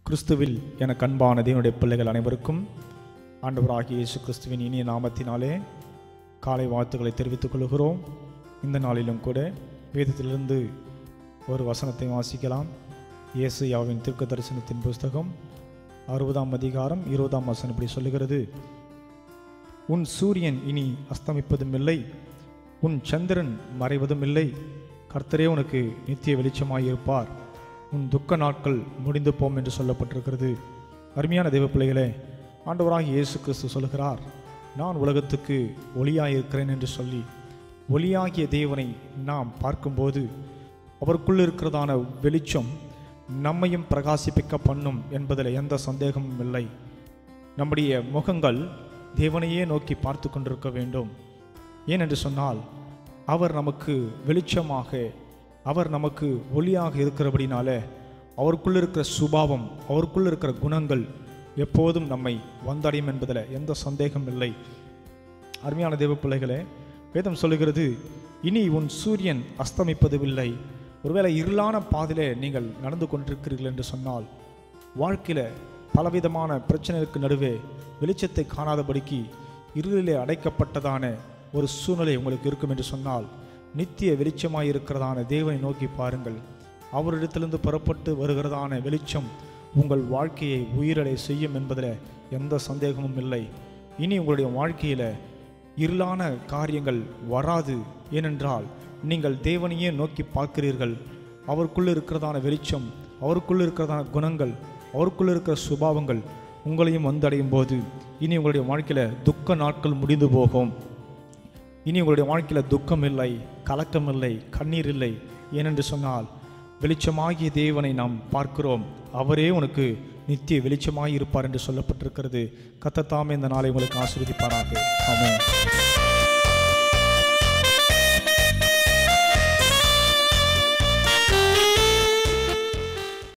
கிறிஸ்துவில் எனக்கு அன்பான தேவனுடைய பிள்ளைகள் அனைவருக்கும் ஆண்டவராகிய இயேசு கிறிஸ்துவின் இனிய நாமத்தினாலே காலை வாழ்த்துக்களை தெரிவித்துக் கொள்கிறோம். இந்த நாளிலும் கூட வேதத்திலிருந்து ஒரு வசனத்தை வாசிக்கலாம். ஏசாயாவின் தீர்க்க தரிசனத்தின் புஸ்தகம் 60ஆம் அதிகாரம் 20ஆம் வசனம் இப்படி சொல்லுகிறது: உன் சூரியன் இனி அஸ்தமிப்பதும் இல்லை, உன் சந்திரன் மறைவதும் இல்லை. கர்த்தரே உனக்கு நித்திய வெளிச்சமாயிருப்பார். உன் துக்க நாட்கள் முடிந்து போம் என்று சொல்லப்பட்டிருக்கிறது. அருமையான தேவ பிள்ளைகளே, ஆண்டவராகிய இயேசு கிறிஸ்து சொல்கிறார், நான் உலகத்துக்கு ஒளியாயிருக்கிறேன் என்று சொல்லி, ஒளியாகிய தேவனை நாம் பார்க்கும்போது அவருக்குள் இருக்கிறதான வெளிச்சம் நம்மையும் பிரகாசிப்பிக்க பண்ணும் என்பதில் எந்த சந்தேகமும் இல்லை. நம்முடைய முகங்கள் தேவனையே நோக்கி பார்த்து கொண்டிருக்க வேண்டும். ஏனென்று சொன்னால் அவர் நமக்கு வெளிச்சமாக, அவர் நமக்கு ஒளியாக இருக்கிறபடினால அவருக்குள் இருக்கிற சுபாவம், அவருக்குள் இருக்கிற குணங்கள் எப்போதும் நம்மை வந்தடையும் என்பதில் எந்த சந்தேகம் இல்லை. அருமையான தேவ பிள்ளைகளே, வேதம் சொல்லுகிறது, இனி உன் சூரியன் அஸ்தமிப்பதுமில்லை. ஒருவேளை இருளான பாதையிலே நீங்கள் நடந்து கொண்டிருக்கிறீர்கள் என்று சொன்னால், வாழ்க்கையில் பலவிதமான பிரச்சனைகளுக்கு நடுவே வெளிச்சத்தை காணாதபடிக்கு இருளிலே அடைக்கப்பட்டதான ஒரு சூழ்நிலை உங்களுக்கு இருக்கும் என்று சொன்னால், நித்திய வெளிச்சமாய் இருக்கிறதான தேவனை நோக்கி பாருங்கள். அவரிடத்திலிருந்து புறப்பட்டு வருகிறதான வெளிச்சம் உங்கள் வாழ்க்கையை உயிரடை செய்யும் என்பதில் எந்த சந்தேகமும் இல்லை. இனி உங்களுடைய வாழ்க்கையில் இருளான காரியங்கள் வராது. ஏனென்றால் நீங்கள் தேவனையே நோக்கி பார்க்கிறீர்கள். அவருக்குள்ளே இருக்கிறதான வெளிச்சம், அவருக்குள்ளே இருக்கிறதான குணங்கள், அவருக்குள்ளே இருக்கிற சுபாவங்கள் உங்களையும் வந்தடையும் போது இனி உங்களுடைய வாழ்க்கையில் துக்க நாட்கள் முடிந்து போகும். இனி உங்களுடைய வாழ்க்கையில் துக்கம் இல்லை, கலக்கம் இல்லை, கண்ணீர் இல்லை. ஏனென்று சொன்னால் வெளிச்சமாகிய தேவனை நாம் பார்க்கிறோம். அவரே உனக்கு நித்திய வெளிச்சமாய் இருப்பார் என்று சொல்லப்பட்டிருக்கிறது. கர்த்தர் தாமே இந்த நாளை உங்களுக்கு ஆசீர்வதிப்பாராக. ஆமென்.